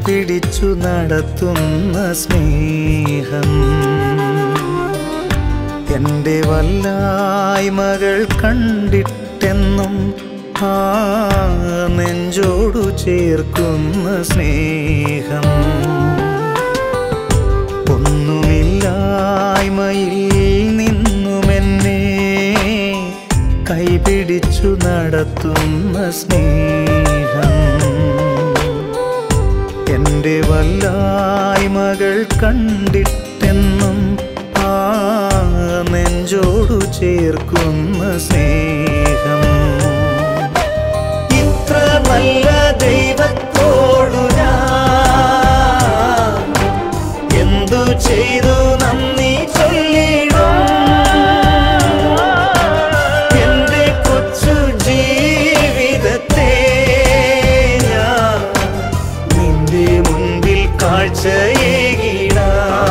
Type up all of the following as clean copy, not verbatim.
കൈപിടിച്ചു നടത്തുന്ന സ്നേഹം എൻ്റെ വല്ലായ്മകൾ കണ്ടിട്ടെന്നും ആ നെഞ്ചോടു ചേർക്കുന്ന സ്നേഹം ഒന്നുമില്ലായ്മയിൽ നിന്നുമെന്നെ കൈപിടിച്ചു നടത്തുന്ന സ്നേഹം എൻ്റെ വല്ലായ്മകൾ കണ്ടിട്ടെന്നും ആ നെഞ്ചോടു ചേർക്കുന്ന സ്നേഹം ഇത്ര നല്ല ദൈവത്തോടു ഞാൻ എന്തു ചെയ്തു നന്ദി ചൊല്ലിടും എൻ്റെ കൊച്ചു ജീവിതത്തെ ഞാൻ നിന്റെ മുൻപിൽ കാഴ്ചയേകിടാം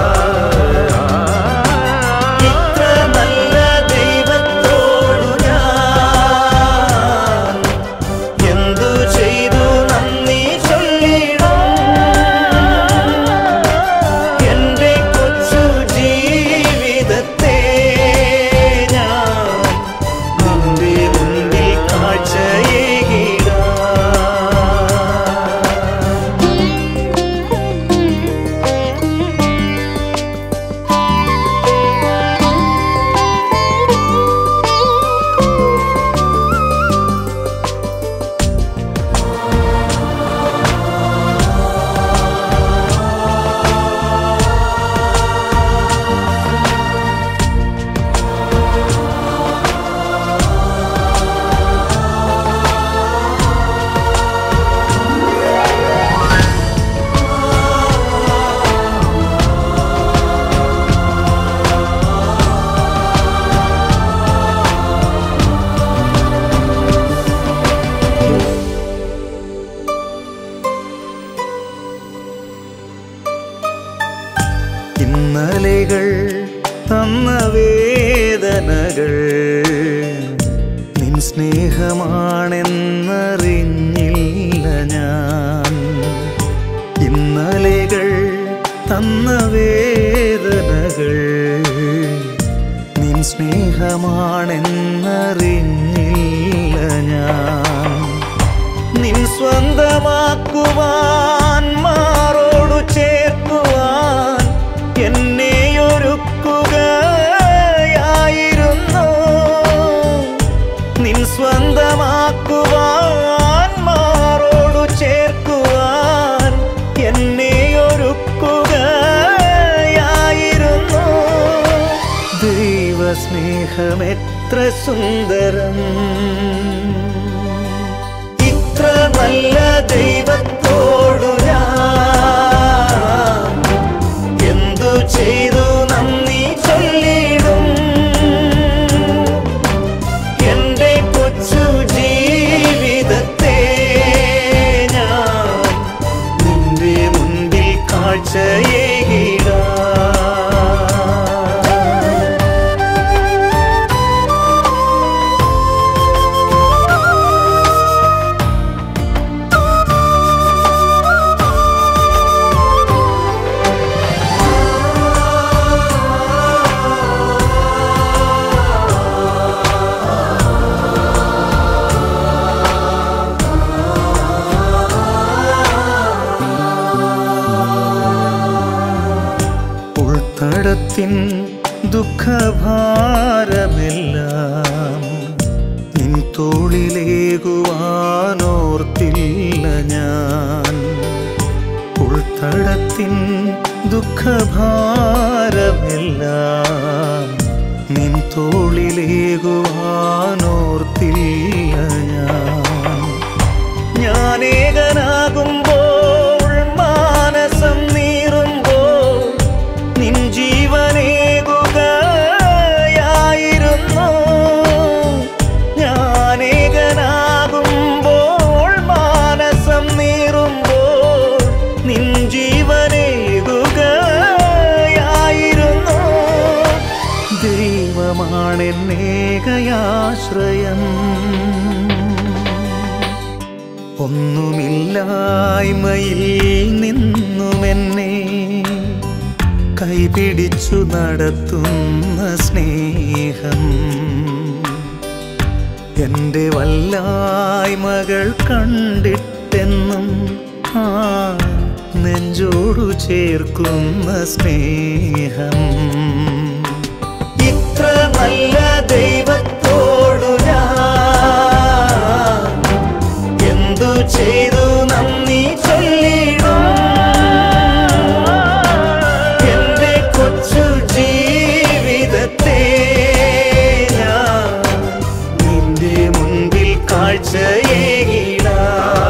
ഇന്നലെകൾ തന്ന വേദനകൾ നിൻ സ്നേഹമാണെന്നറിഞ്ഞില്ല ഞാൻ ഇന്നലെകൾ തന്ന വേദനകൾ നിൻ സ്നേഹമാണെന്നറിഞ്ഞില്ല ഞാൻ നിൻ സ്വന്തമാക്കുവാൻ മാറോടു ചേർക്കുവാൻ എന്നെയൊരുക്കുകയായിരുന്നു നിൻ സ്വന്തമാക്കുവാൻ മാറോടു ചേർക്കുവാൻ എന്നെയൊരുക്കുകയായിരുന്നു ദൈവസ്നേഹമെത്ര സുന്ദരം ഇത്ര നല്ല ദൈവത്തോടു ഞാൻ എന്തു ചെയ്തു നന്ദി ചൊല്ലിടും എൻ്റെ കൊച്ചു ജീവിതത്തെ ഞാൻ നിന്റെ മുൻപിൽ കാഴ്ചയേകിടാം ഉൾത്തടത്തിൻ ദുഃഖഭാരമെല്ലാം നിൻ തോളിലേകുവാനോർത്തില്ല ഞാൻ ഉൾത്തടത്തിൻ ദുഃഖഭാരമെല്ലാം നിൻ തോളിലേകുവാനോർത്തില്ല ഞാൻ ഏകനാകുമ്പോൾ മാനസം നീറുമ്പോൾ നിൻ ജീവനേകുകയായിരുന്നു ഞാൻ ഏകനാകുമ്പോൾ മാനസം നീറുമ്പോൾ നിൻ ജീവനേകുകയായിരുന്നു ദൈവമാണെന്നേകയാശ്രയം ഒന്നുമില്ലായ്മയിൽ നിന്ന് കൈപിടിച്ചു നടത്തുന്ന സ്നേഹം എൻ്റെ വല്ലായ്മകൾ കണ്ടിട്ടെന്നും ആ നെഞ്ചോടു ചേർക്കുന്ന സ്നേഹം ഇത്ര നല്ല ദൈവത്തോടു ഞാൻ എന്തു ചെയ്തു നന്ദി ചൊല്ലിടും എൻ്റെ കൊച്ചു ജീവിതത്തെ ഞാൻ നിന്റെ മുൻപിൽ കാഴ്ചയേകിടാം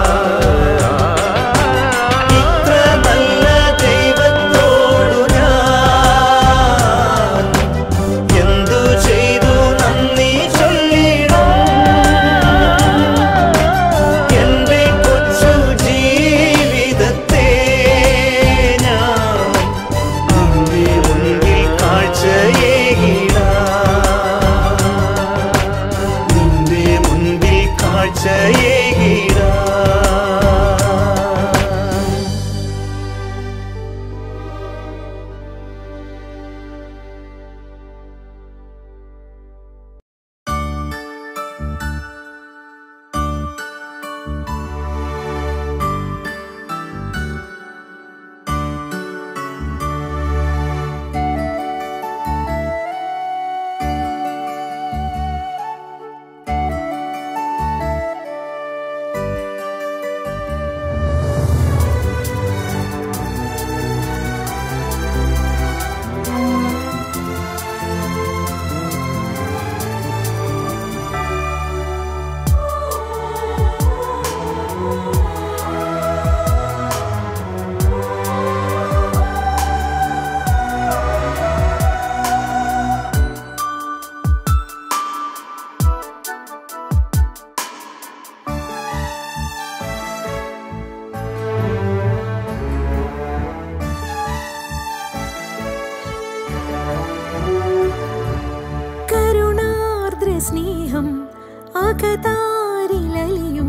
സ്നേഹം അകതാരിലലിയും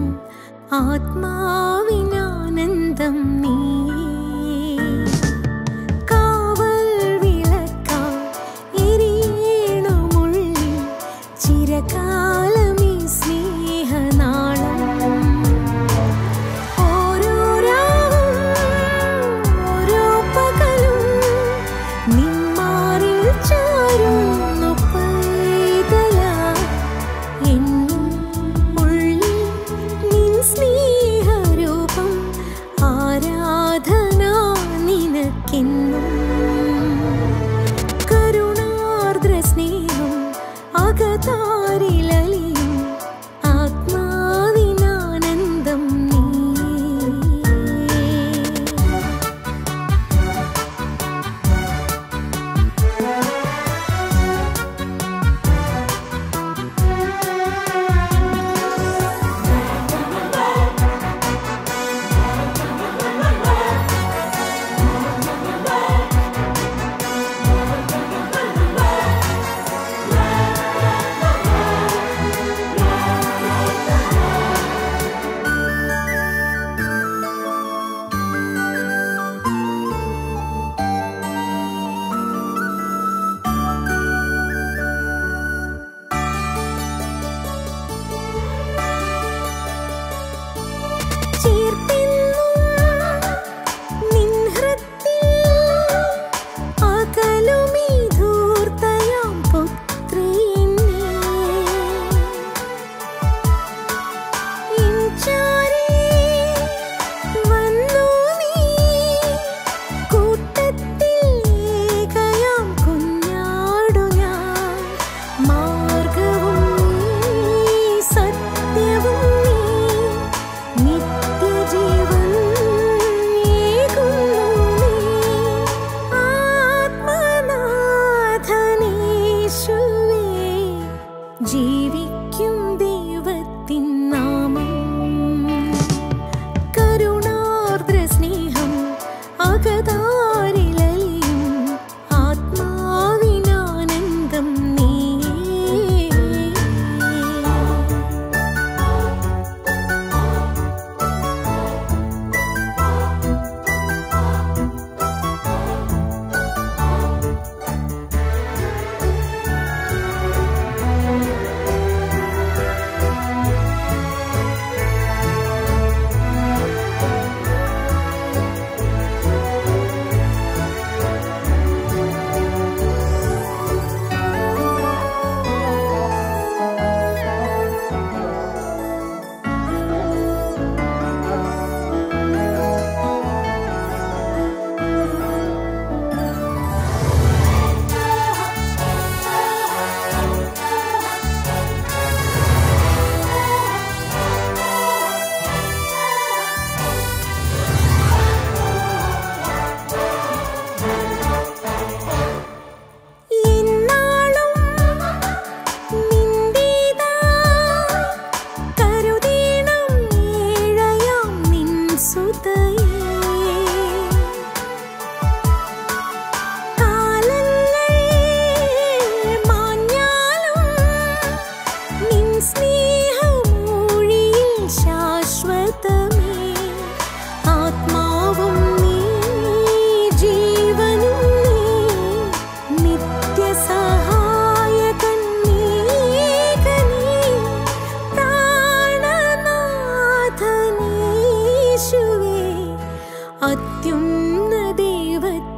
ആത്മാവിനാനന്ദം നീ കാവൽ വിളക്കായി എരിയണമുള്ളിൽ ചിരകാലമീ സ്നേഹനാളം ഓരോ രാവും ഓരോ പകലും നിന്മാറിൽ ചാരുന്നു പൈതലാ എന്നും ഉള്ളിൽ നിൻ സ്നേഹം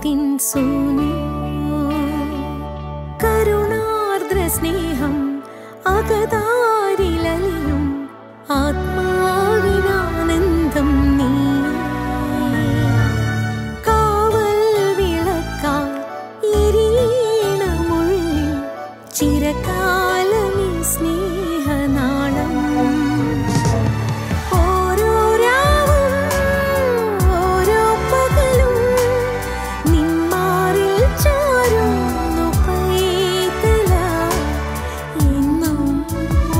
ദൈവത്തിൻ സൂനു. കരുണാർദ്ര സ്നേഹം അകതാരിലലിയും ആത്മാവിനാനന്ദം നീ. കാവൽ വിളക്കാൽ എരിയണമുള്ളിൽ ചിരകാലമീ സ്നേഹനാളം. ഓരോ രാവും ഓരോ പകലും നിന്മാറിൽ ചാരുന്നു പൈതലാ. എന്നും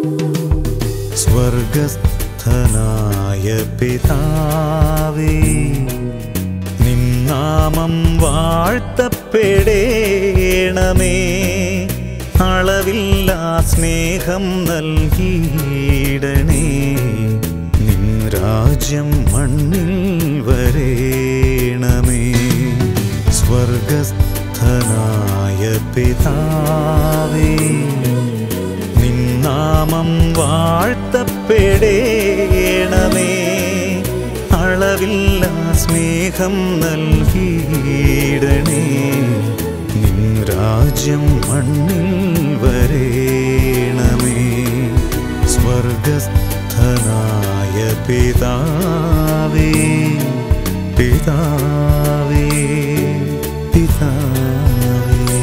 സ്വർഗസ്ഥനായ പിതാവേ, നിൻ നാമം വാഴ്ത്തപ്പെടേണമേ. അളവില്ലാ സ്നേഹം നൽകിയിടണേ. നിൻ രാജ്യം മണ്ണിൽ വരേണമേ. സ്വർഗസ്ഥനായ പിതാവേ, നിൻ നാമം വാഴ്ത്തപ്പെടേണമേ. അളവില്ലാ സ്നേഹം നൽകിയിടണേ. നിൻ രാജ്യം മണ്ണിൽ വരേണമേ. സ്വർഗസ്ഥനായ പിതാവേ, പിതാവേ, പിതാവേ.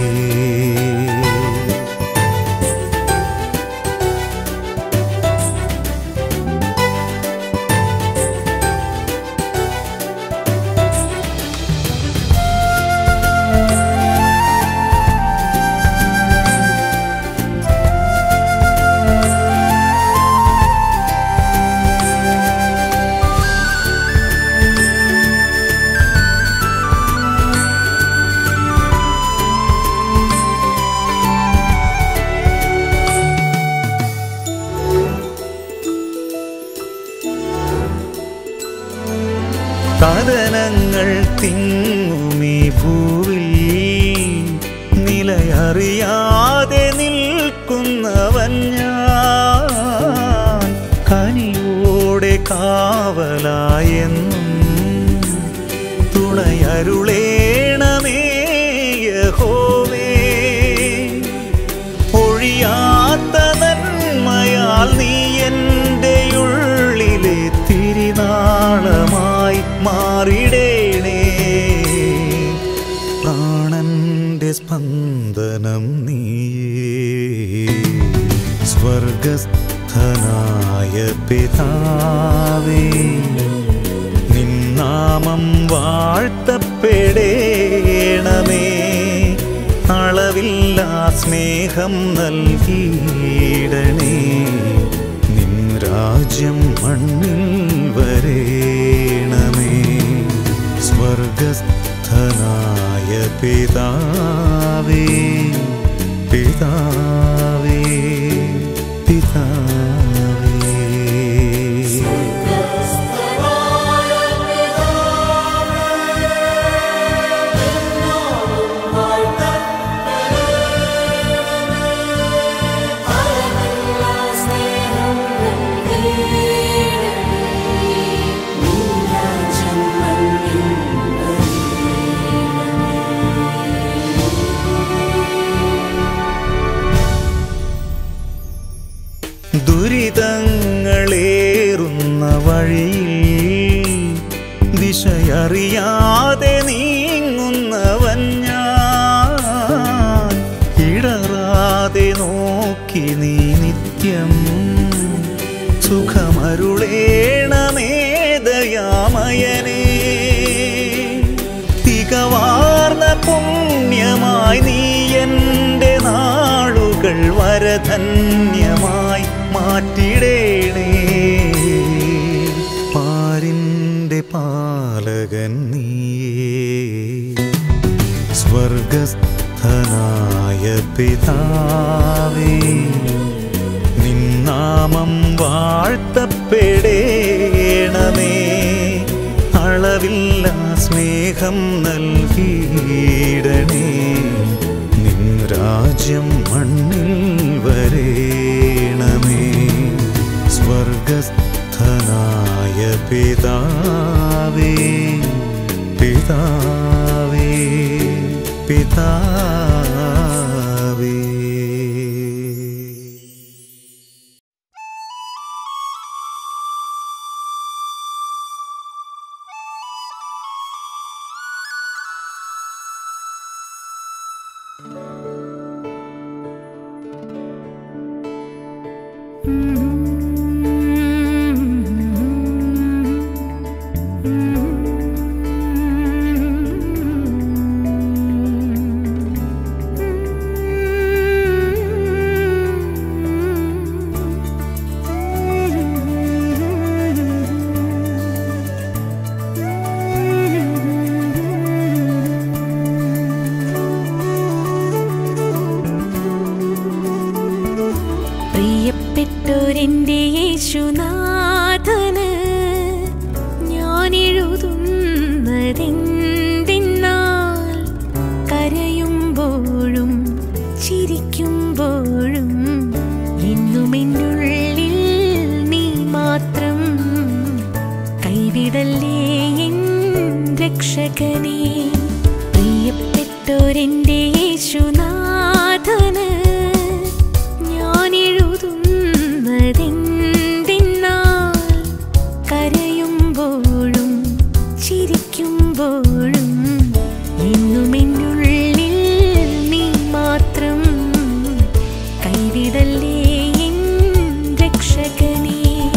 കഥനങ്ങൾ തിങ്ങുമീ ഭൂവിൽ നിലയറിയാതെ നിൽക്കുന്നവൻ ഞാൻ. കനിയോടെ കാവലായെന്നും തുണയരുളേണമേ യഹോവേ. ഒഴിയാത്ത നന്മയാൽ നീ എൻ്റെ ഉള്ളിലെ തിരിനാളമായി മാറിടേണേ. പ്രാണന്റെ സ്പന്ദനം നീയേ. സ്വർഗസ്ഥനായ പിതാവേ, നിൻ നാമം വാഴ്ത്തപ്പെടേണമേ. അളവില്ലാ സ്നേഹം നൽകിയിടണേ. നിൻ രാജ്യം മണ്ണിൽ വരേണമേ. സ്വർഗസ്ഥനായ പിതാവേ, പിതാവേ, പിതാവേ. ദുരിതങ്ങളേറുന്ന വഴിയിൽ ദിശയറിയാതെ നീങ്ങുന്നവൻ ഞാൻ. ഇടറാതെ നോക്കി നീ നിത്യം സുഖമരുളേണമേ ദയാമയനേ. തികവാർന്ന പുണ്യമായി നീ എൻ്റെ നാളുകൾ വരധന്യമായി മാറ്റിടേണേ. പാരിൻ്റെ പാലകൻ നീയേ. സ്വർഗസ്ഥനായ പിതാവേ, നിൻ നാമം വാഴ്ത്തപ്പെടേണമേ. അളവില്ലാ സ്നേഹം നൽകിയിടണേ. നിൻ രാജ്യം മണ്ണിൽ വരേണമേ. സ്വർഗസ്ഥനായ പിതാവേ, പിതാവേ, പിതാവേ. എൻ്റെ യേശുനാഥന് ഞാൻ എഴുതുന്നതെന്തെന്നാൽ കരയുമ്പോഴും ചിരിക്കുമ്പോഴും എന്നും എന്നുള്ളിൽ നീ മാത്രം. കൈവിടല്ലേ എൻ രക്ഷകനേ. പ്രിയപ്പെട്ടോരെൻ്റെ യേശുനാഥന് ഞാൻ എഴുതുന്നതെന്തെന്നാൽ കരയുമ്പോഴും ചിരിക്കുമ്പോഴും എന്നും എന്നുള്ളിൽ നീ മാത്രം. കൈവിടല്ലേ എൻ രക്ഷകനേ.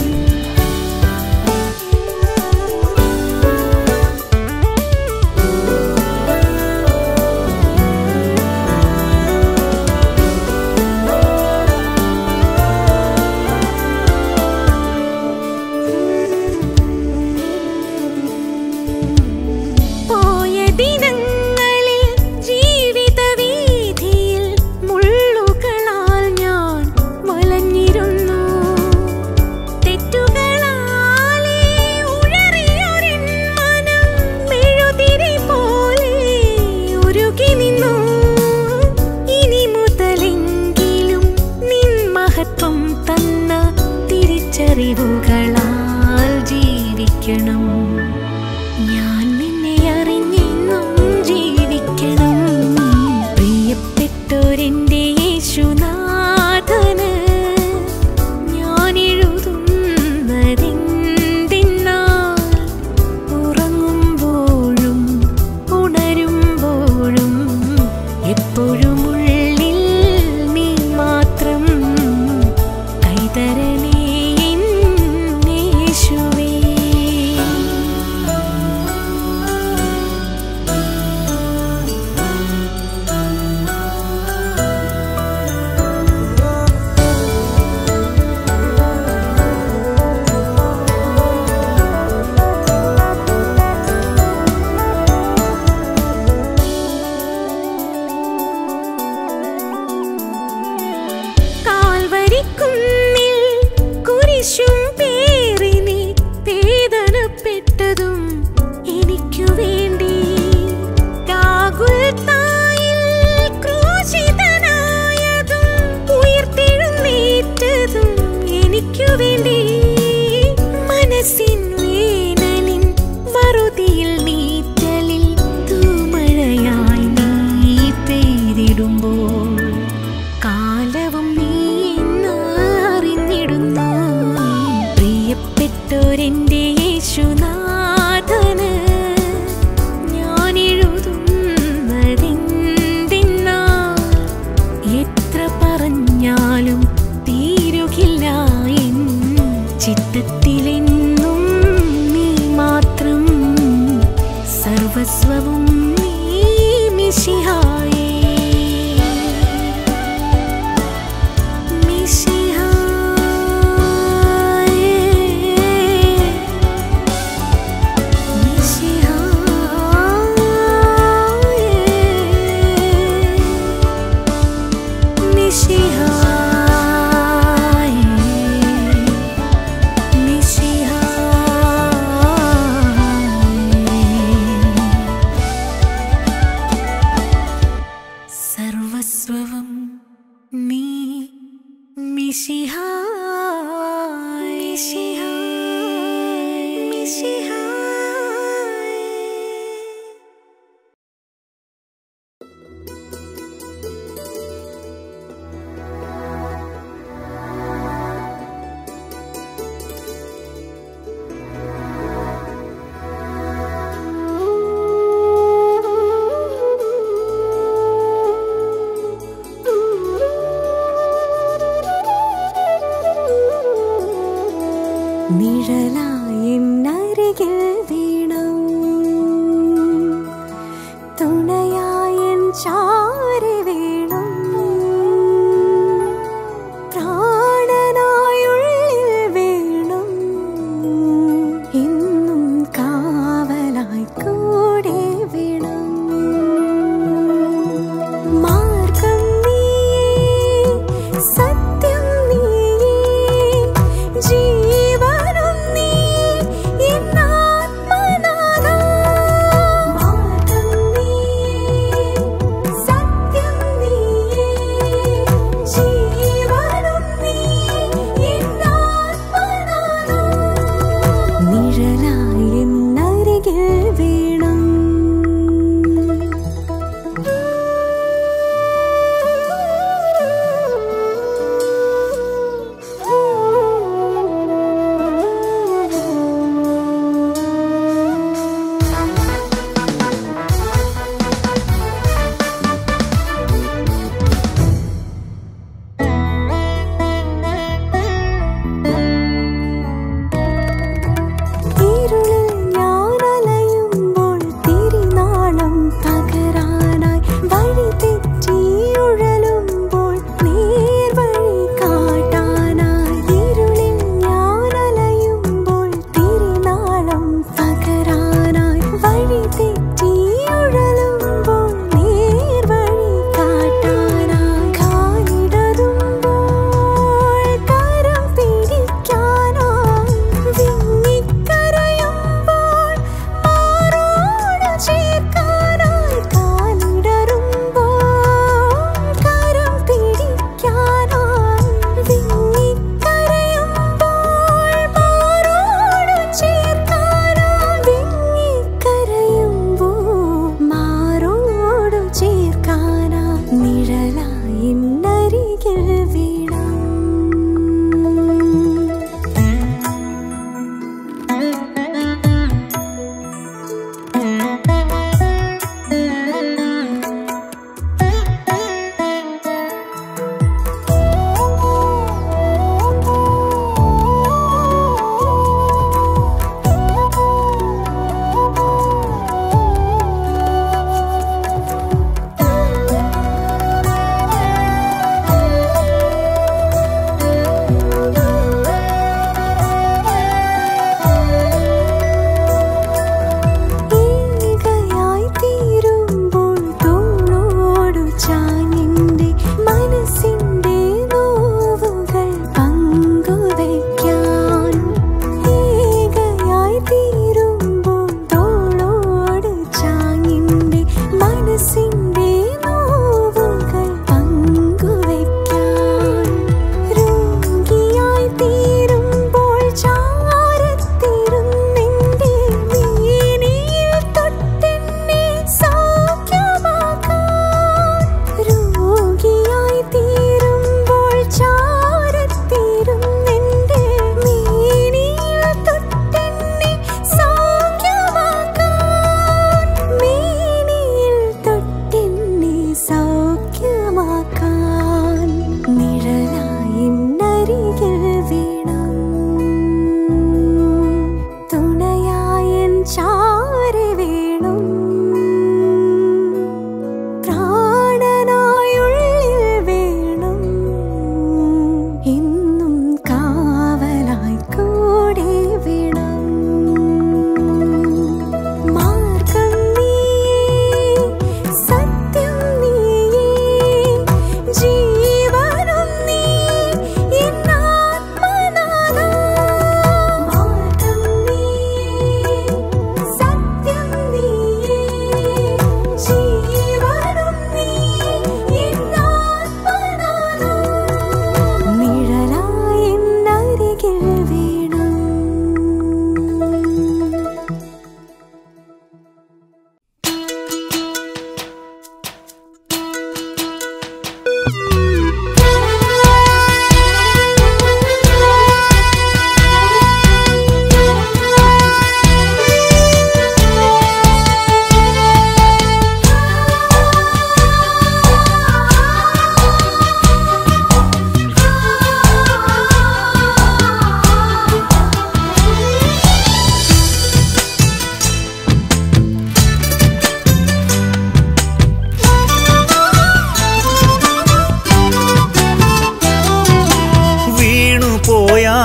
അറിവുകളാൽ ജീവിക്കണം. ഞാൻ നിന്നെ അറിഞ്ഞെന്നും ജീവിക്കണം. പ്രിയപ്പെട്ടോരെൻ്റെ യേശുനാഥന് ഞാൻ എഴുതുന്നതെന്തെന്നാൽ ഉറങ്ങുമ്പോഴും ഉണരുമ്പോഴും എപ്പോഴും ഉള്ളിൽ നീ മാത്രം. കൈതരണേ ോരെൻ്റെ യേശുനാഥന് ഞാൻ എഴുതുന്നതെന്തെന്നാൽ എത്ര പറഞ്ഞാലും തീരുകില്ല എൻ ചിത്തത്തിലെന്നും നീ മാത്രം. സർവസ്വവും നീ മിശിഹായേ. സർവസ്വവും നീ മിശിഹായ്. മിശിഹായ്. നിഴലായെന്നരികിൽ വീണം തുണയായൻ ചാരി വീണം പ്രാണനായുള്ളിൽ വീണം എന്നും കാവലായി കൂടെ വീണം. മാർഗം നീയേ, സത്യം നീയേ,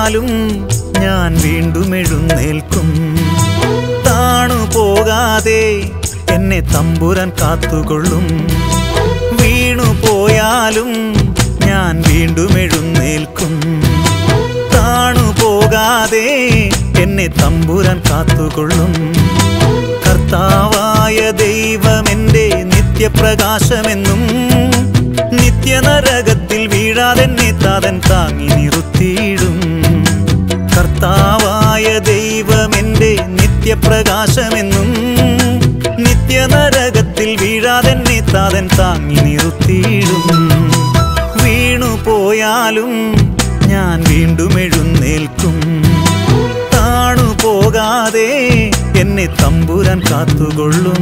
പോയാലും ഞാൻ വീണ്ടും എഴുന്നേൽക്കും. താണു പോകാതെ എന്നെ തമ്പുരാൻ കാത്തുകൊള്ളും. വീണു പോയാലും ഞാൻ വീണ്ടും എഴുന്നേൽക്കും. താണു പോകാതെ എന്നെ തമ്പുരാൻ കാത്തുകൊള്ളും. കർത്താവായ ദൈവമെന്റെ നിത്യപ്രകാശമെന്നും നിത്യനരകത്തിൽ വീഴാതെന്നെ താതൻ താങ്ങി നിർത്തിയിടും. കർത്താവായ ദൈവമെന്റെ നിത്യപ്രകാശമെന്നും നിത്യനരകത്തിൽ വീഴാതെന്നെ താതൻ താങ്ങി നിർത്തിയിടും. വീണു പോയാലും ഞാൻ വീണ്ടും എഴുന്നേൽക്കും. താണു പോകാതെ എന്നെ തമ്പുരാൻ കാത്തുകൊള്ളും.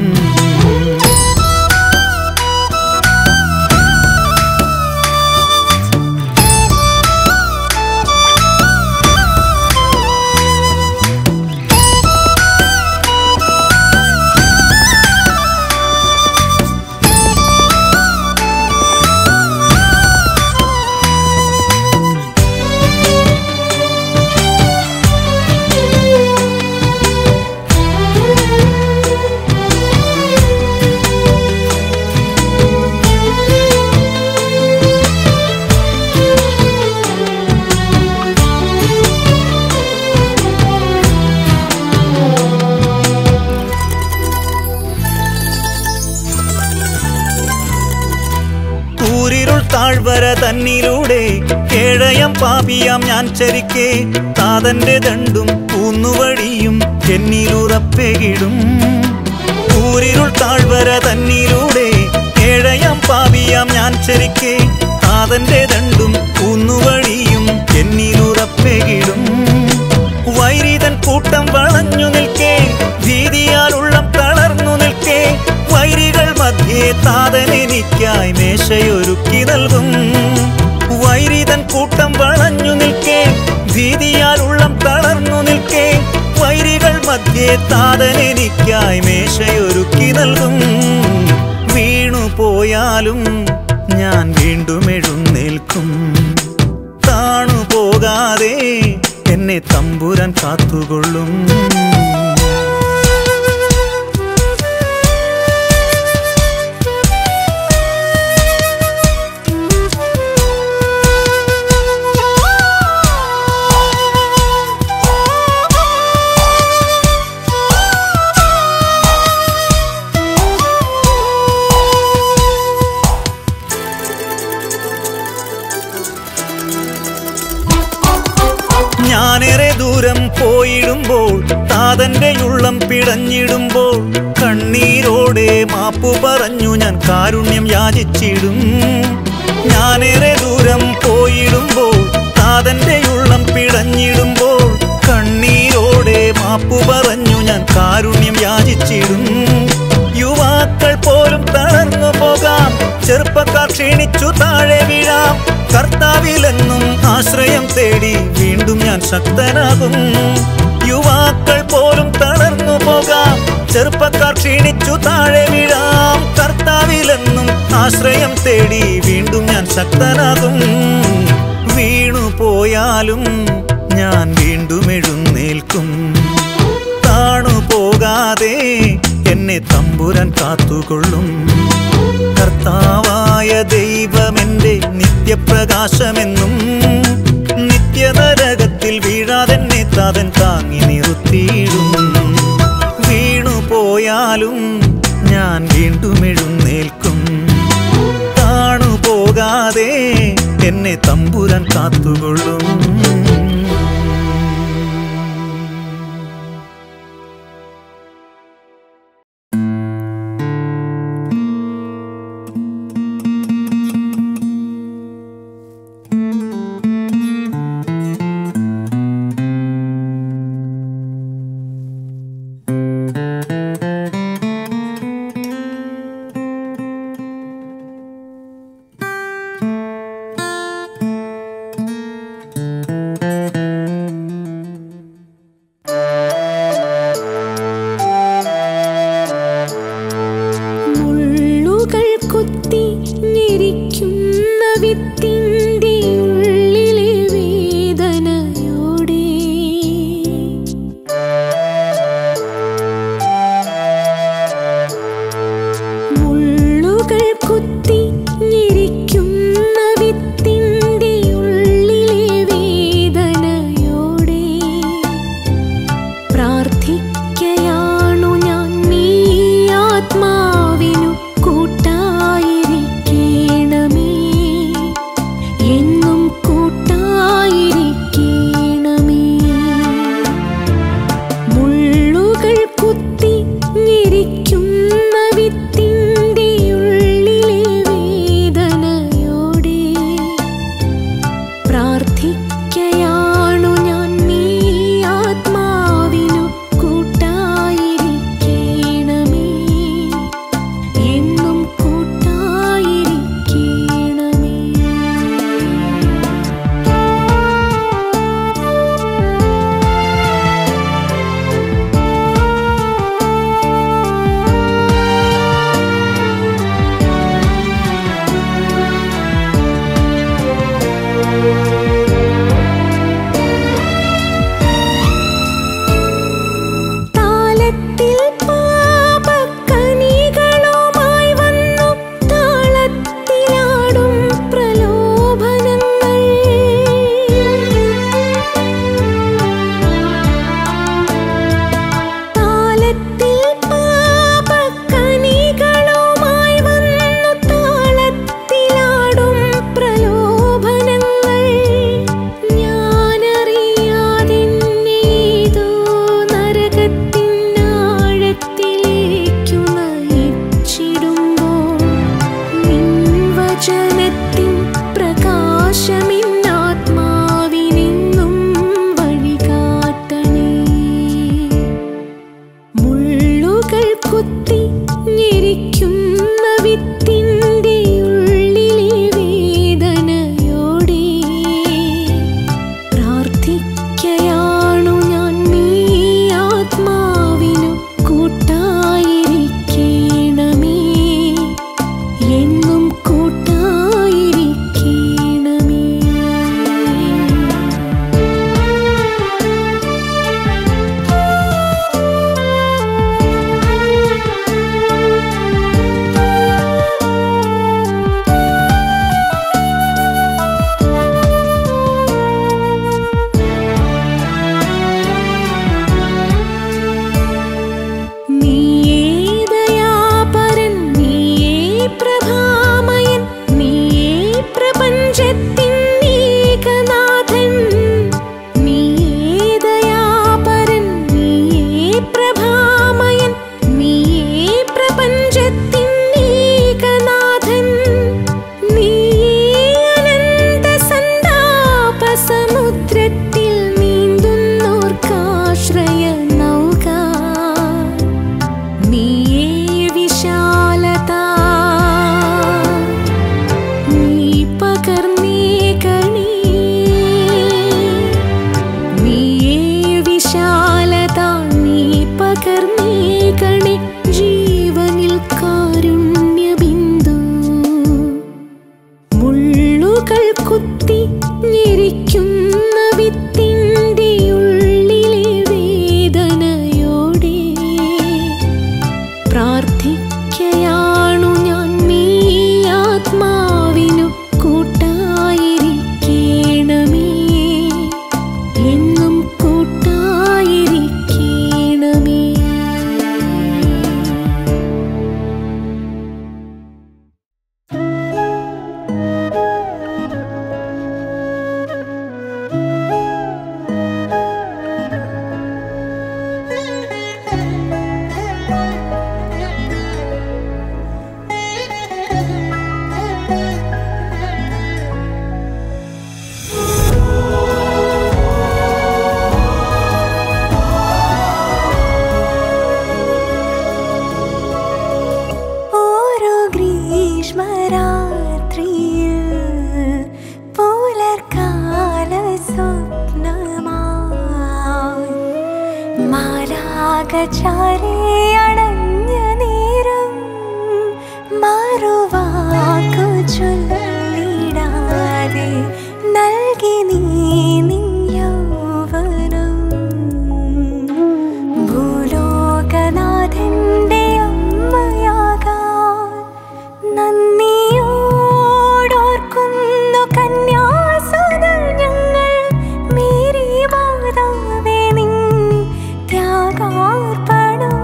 താഴ്വര തന്നിലൂടെ കേഴയം പാപിയാം ഞാൻ ചരിക്കെ താതന്റെ ദണ്ടും കൂന്നുവഴിയും എന്നിലുറപ്പെകിടും. ഊരിരുൾ താഴ്വര തന്നിലൂടെ കേഴയം പാപിയാം ഞാൻ ചരിക്കെ താതന്റെ ദണ്ടും കൂന്നുവഴിയും എന്നിലുറപ്പെകിടും. വൈരിതൻ കൂട്ടം വളഞ്ഞു നിൽക്കേ ഭീതിയാൽ ഉള്ളം തളർന്നു നിൽക്കേ വൈരികൾ മധ്യേ താതൻ എനിക്കായി മേശയൊരുക്കി നൽകും. വൈരിതൻ കൂട്ടം വളഞ്ഞു നിൽക്കേ ഭീതിയാൽ ഉള്ളം തളർന്നു നിൽക്കേ വൈരികൾ മധ്യേ താതൻ എനിക്കായി മേശയൊരുക്കി നൽകും. വീണു പോയാലും ഞാൻ വീണ്ടും എഴുന്നേൽക്കും. താണു പോകാതെ എന്നെ തമ്പുരാൻ കാത്തുകൊള്ളും. ഞാനേറെ ദൂരം പോയിടുമ്പോൾ താതന്റെ ഉള്ളം പിടഞ്ഞിടുമ്പോൾ കണ്ണീരോടെ മാപ്പു പറഞ്ഞു ഞാൻ കാരുണ്യം യാചിച്ചിടും. ഞാനേറെ ദൂരം പോയിടുമ്പോൾ താതന്റെ ഉള്ളം പിടഞ്ഞിടുമ്പോൾ കണ്ണീരോടെ മാപ്പു പറഞ്ഞു ഞാൻ കാരുണ്യം യാചിച്ചിടും. യുവാക്കൾ പോലും തളർന്നു പോകാം, ചെറുപ്പക്കാർ ക്ഷീണിച്ചു താഴെ വീഴാം. കർത്താവിലെന്നും ആശ്രയം തേടി വീണ്ടും ഞാൻ ശക്തനാകും. യുവാക്കൾ പോലും തളർന്നു പോകാം, ചെറുപ്പക്കാർ ക്ഷീണിച്ചു താഴെ വീഴാം. കർത്താവിലെന്നും ആശ്രയം തേടി വീണ്ടും ഞാൻ ശക്തനാകും. വീണു പോയാലും ഞാൻ വീണ്ടും എഴുന്നേൽക്കും. താണു പോകാതെ എന്നെ തമ്പുരാൻ കാത്തുകൊള്ളും. കർത്താവായ ദൈവമെന്റെ നിത്യപ്രകാശമെന്നും നിത്യനരകത്തിൽ വീഴാതെന്നെ താതൻ താങ്ങി നിർത്തിയിടും. വീണു പോയാലും ഞാൻ വീണ്ടും എഴുന്നേൽക്കും. താണു പോകാതെ എന്നെ തമ്പുരാൻ കാത്തുകൊള്ളും. അകചാരി അണഞ്ഞ നേരം മറുവാക്കു ചൊല്ലിടാതെ നൽകി നീ നിൻ യൗവനം. ഭൂലോകനാഥന്റെ അമ്മയാകാൻ നന്ദിയോടോർക്കുന്നു കന്യാസുതർ ഞങ്ങൾ. മേരി മാതാവേ നിൻ ത്യാഗാർപ്പണം.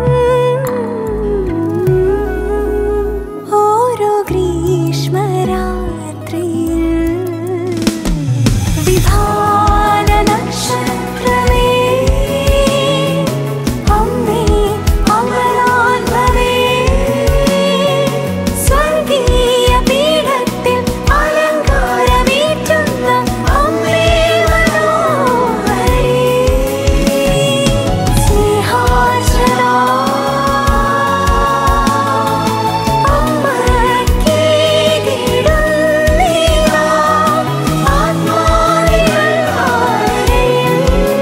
ഓരോ ഗ്രീഷ്മരാത്രിയിൽ വിധാന നക്ഷത്രമേ അമ്മേ അമരാത്മവേ സ്വർഗീയ പീഠത്തിൽ അലങ്കാരമേറ്റുന്ന അമ്മേ മനോഹരേ സ്നേഹാർച്ചന അമ്മയ്ക്കേകിടുന്നീതാ ആത്മാവിൽ ആലയം.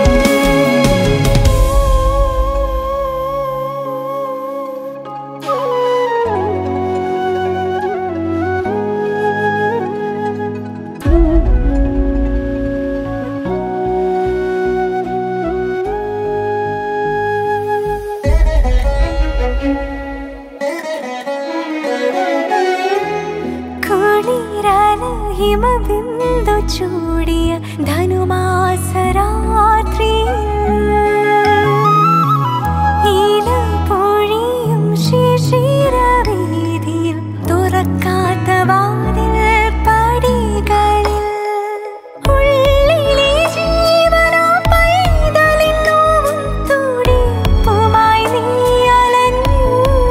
കുളിരല ഹിമബിന്ദു ചൂടിയ ധനുമാസരാത്രിയിൽ ഈലപ്പൊഴിയും ശിശിരവീഥിയിൽ തുറക്കാത്ത വാതിൽ പടികളിൽ ഉള്ളിലെ ജീവനാം പൈതലിൻ നോവും തുടിപ്പുമായി നീ അലഞ്ഞു.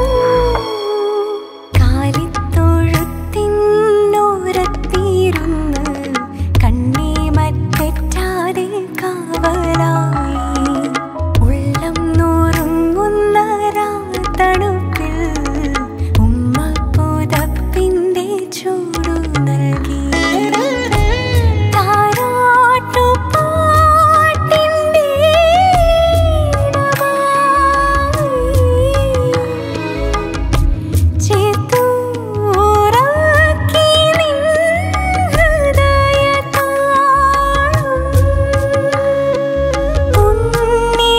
കാലിത്തൊഴുത്തിനോരത്തിരുന്ന് കണ്ണേ മറ്റെറ്റാതെ കാവലായി ഉള്ളം നുറുങ്ങുന്ന രാത്തണുപ്പിൽ ഉമ്മ പുതപ്പിന്റെ ചൂടു നൽകി. താരാട്ടുപാട്ടിന്റെ ഈണമായി ചേത്തൂറാക്കി നിൻ ഹൃദയതാളം. ഉണ്ണി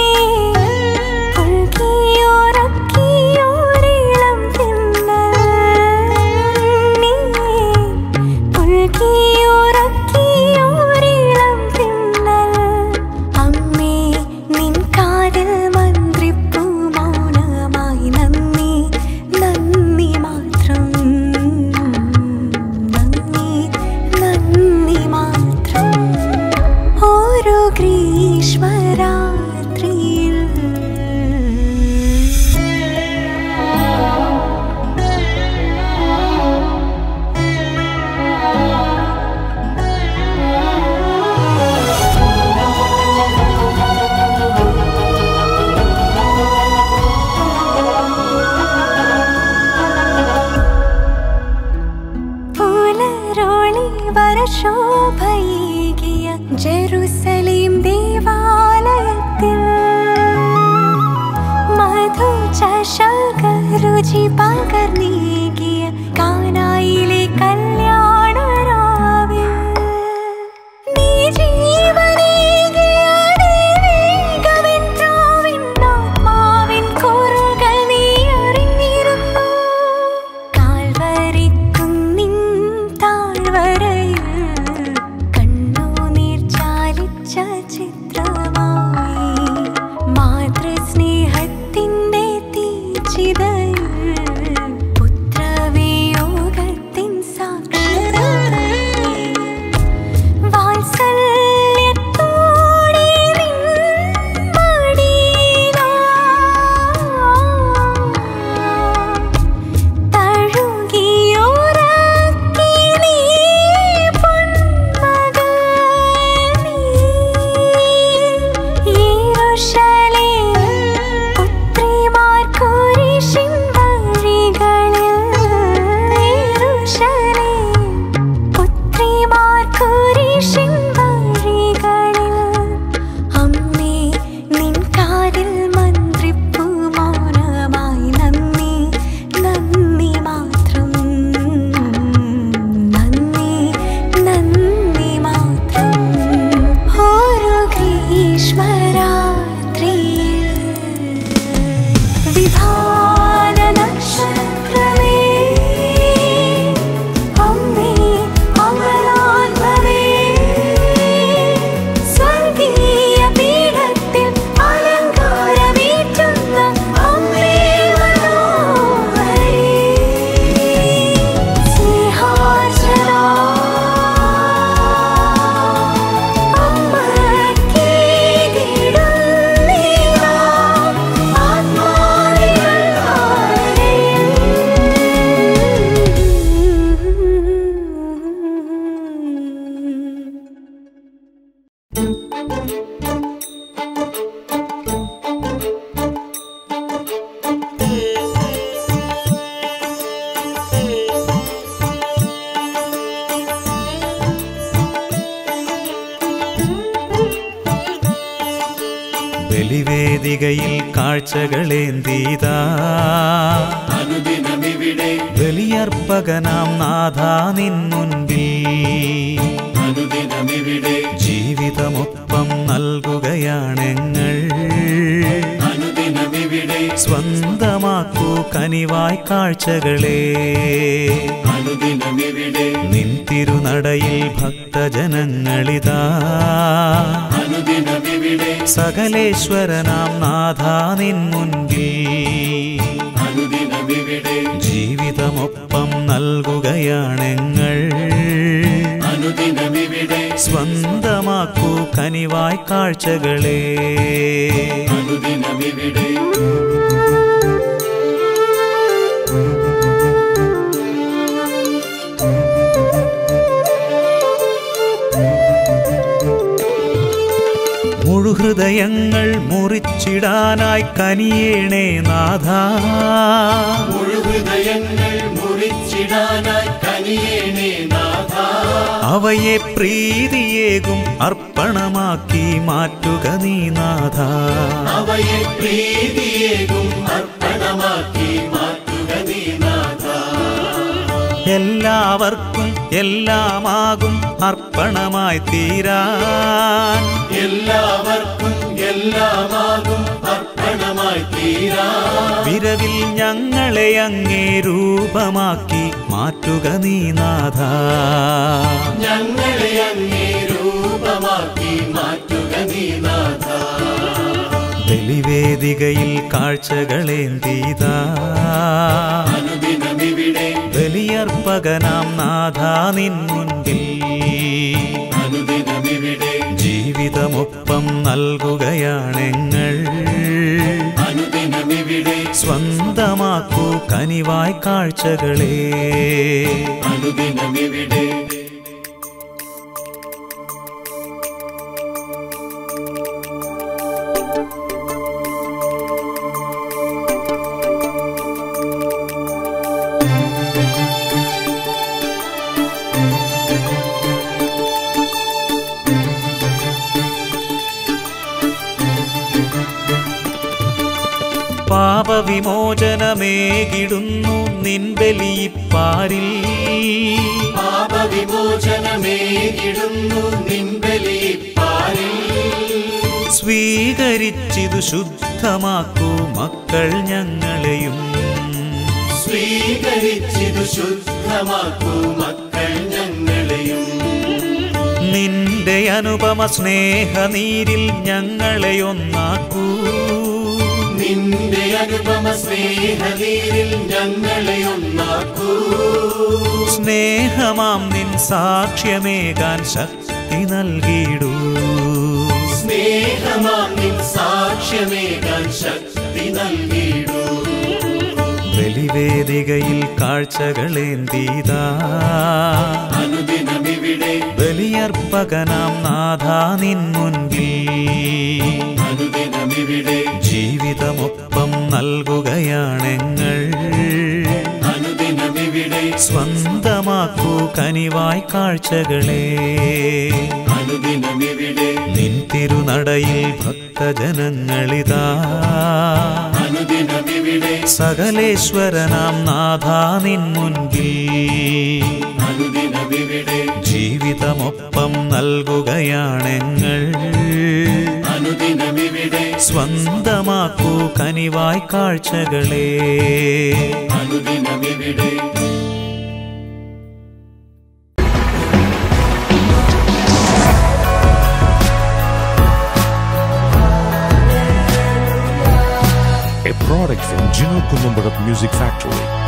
പുൽകിയുറക്കിയൊരിളം തിന്നൽ. നീ പുൽകിയുറക്കിയൊരിളം തിന്നൽ. അമ്മേ നിൻ കാതിൽ മന്ത്രിപ്പൂ മൗനമായി നന്ദി നന്ദി മാത്രം. നന്ദി നന്ദി മാത്രം. ഓരോ ഗ്രീഷ്മരാത്രിയിൽ പുലരോളി വരശോഭയേകിയ ജെറുസലേം ദേവാലയത്തിൽ മധുചഷക രുചി പകർന്നേകിയ കാനായിലെ കല്യാണരാവിൽ നീ ജീവനേകിയ ദൈവികമെൻ പ്രാവിൻ ആത്മാവിൻ കുറുകൾ നീ അറിഞ്ഞിരുന്നു. കാൽവരിക്കുന്നിൻ താഴ്വരയിൽ കണ്ണുനീർ ചാലിച്ച ചിത്രമായി മാതൃസ്നേഹത്തിന്റെ തീച്ചിതയിൽ പുത്രവിയോഗത്തിൻ സാ ബലിവേദികയിൽ കാഴ്ചകളേന്തീതാ അനുദിനമിവിടെ ബലിയർപ്പകനാം നാഥ നിൻ മുൻപിൽ അനുദിനമിവിടെ ജീവിതമൊപ്പം നൽകുകയാണെങ്ങൾ അനുദിനമിവിടെ സ്വന്തമാക്കൂ കനിവായി കാഴ്ചകളെ അനുദിനമിവിടെ നിൻ തിരുനടയിൽ ഭക്തജനങ്ങളിതാ അനുദിനമിവിടെ സകലേശ്വരനാം നാഥ നിൻ മുൻപിൽ അനുദിനമിവിടെ ജീവിതമൊപ്പം നൽകുകയാണെങ്ങൾ അനുദിനമിവിടെ സ്വന്തമാക്കൂ കനിവായി കാഴ്ചകളെ അനുദിനമിവിടെ മുഴുഹൃദയങ്ങൾ മുറിച്ചിടാനായി കനിയേണേ നാഥ മുഴുഹൃദയങ്ങൾ മുറിച്ചിടാനായി കനിയേണേ നാഥ അവയെ പ്രീതിയേകും അർപ്പണമാക്കി മാറ്റുക നീ നാഥ അവയെ പ്രീതിയേകും അർപ്പണമാക്കി മാറ്റുക നീ നാഥ എല്ലാവർക്കും എല്ലാമാകും അർപ്പണമായി തീരാൻ എല്ലാവർക്കും എല്ലാമാകും അർപ്പണമായി തീരാൻ വിരവിൽ ഞങ്ങളെ അങ്ങേ രൂപമാക്കി മാറ്റുക നീ നാഥ ഞങ്ങളെ അങ്ങേ രൂപമാക്കി മാറ്റുക നീ നാഥ ബലിവേദികയിൽ കാഴ്ചകളേന്തീതാ അനുദിനമിവിടെ ബലിയർപ്പകനാം നാഥ നിൻ മുൻപിൽ അനുദിനമിവിടെ ജീവിതമൊപ്പം നൽകുകയാണെങ്ങൾ അനുദിനമിവിടെ സ്വന്തമാക്കൂ കനിവായി കാഴ്ചകളെ അനുദിനമിവിടെ പാപവിമോചനമേകിടുന്നു നിൻ ബലിയിപ്പാരിൽ പാപവിമോചനമേകിടുന്നു നിൻ ബലിയിപ്പാരിൽ സ്വീകരിച്ചിതു ശുദ്ധമാക്കൂ മക്കൾ ഞങ്ങളെയും സ്വീകരിച്ചിതു ശുദ്ധമാക്കൂ മക്കൾ ഞങ്ങളെയും നിന്റെ അനുപമ സ്നേഹനീരിൽ ഞങ്ങളെ ഒന്നാക്കൂ നിന്റെ അനുപമ സ്നേഹനീരിൽ ഞങ്ങളെ ഒന്നാക്കൂ സ്നേഹമാം നിൻ സാക്ഷ്യമേകാൻ ശക്തി നൽകിയിടൂ സ്നേഹമാം നിൻ സാക്ഷ്യമേകാൻ ശക്തി നൽകിയിടൂ ബലിവേദികയിൽ കാഴ്ചകളേന്തീതാ അനുദിനമിവിടെ ബലിയർപ്പകനാം നാഥ നിൻ മുൻപിൽ അനുദിനമിവിടെ ജീവിതമൊപ്പം നൽകുകയാണെങ്ങൾ അനുദിനമിവിടെ സ്വന്തമാക്കൂ കനിവായി കാഴ്ചകളെ അനുദിനമിവിടെ നിൻ തിരുനടയിൽ ഭക്തജനങ്ങളിതാ അനുദിനമിവിടെ സകലേശ്വരനാം നാഥ നിൻ മുൻപിൽ അനുദിനമിവിടെ ജീവിതമൊപ്പം നൽകുകയാണെങ്ങൾ അനുദിനമിവിടെ സ്വന്തമാക്കൂ കനിവായി കാഴ്ചകളെ അനുദിനമിവിടെ A product from Gino Columbarat Music Factory.